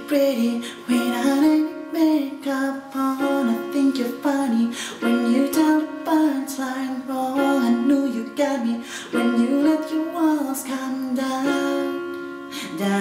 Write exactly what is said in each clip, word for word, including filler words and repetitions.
pretty without any makeup on. I think you're funny when you tell the punchline wrong. I knew you got me when you let your walls come down,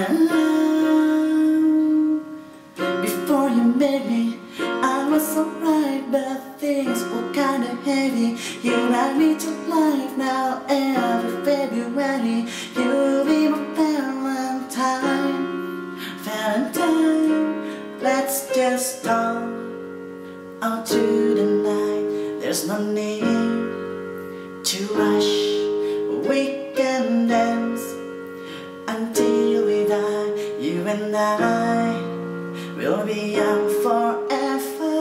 down. Before you met me, I was alright, but things were kinda heavy. You ride me to life now every February. You'll be my Valentine, Valentine. Let's just talk all through the night. There's no need to rush. We can dance until we die. You and I will be young forever.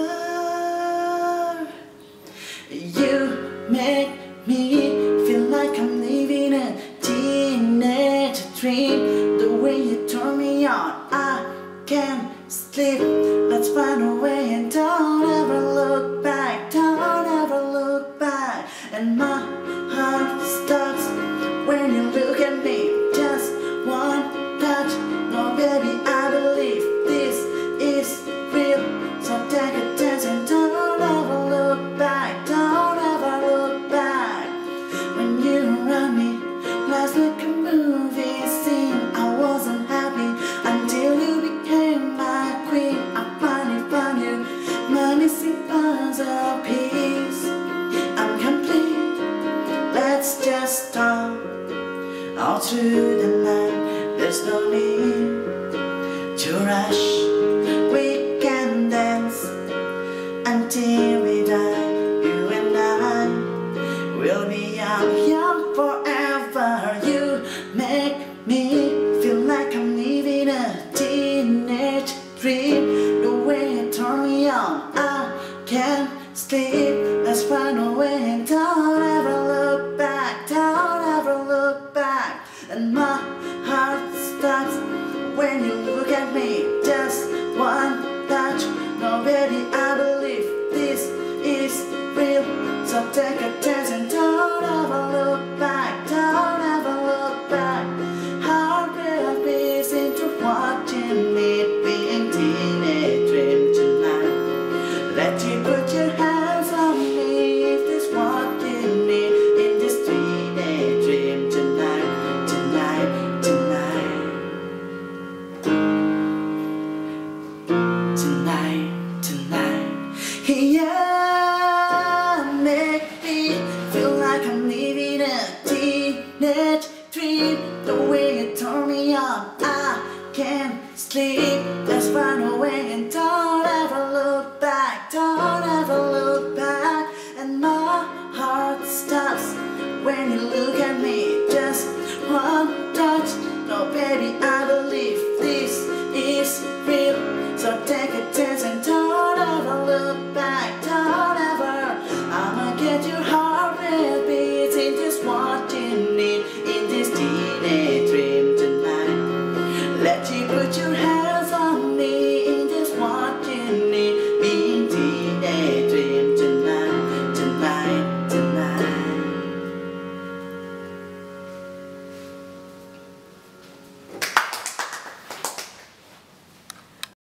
You make me feel like I'm living a teenage dream. The way you turn me on, I can't sleep. Let's find a way and don't ever look back. Don't ever look back. And my heart stops when you look at me. Just one touch. No, baby, I believe this is real. So take a chance and don't ever look back. Don't ever look back. When you around me, life's like a movie scene. I wasn't happy until you became my queen. I finally found you, my missing puzzle piece. I'm complete. Let's just talk all through the night. There's no need to rush. We can dance until we die. You and I will be young, young forever. You make me feel like I'm living a teenage dream. The way you turn me on, I can't sleep. Let's find a way and don't ever look back. Don't ever look back. And my heart stops when you look at me. Just one touch. No, baby, I believe this is real. So take a chance and don't ever look back. Don't ever look back. Heart will be into watching me being teenage dream tonight. Let you put your hands on me if this what you need in this teenage dream tonight, tonight, tonight, tonight, tonight. Yeah, make me feel like I'm living a teenage dream. The way you turn me on, I can't sleep. Let's find a way and don't ever look back. Don't ever look back. And my heart stops when you look at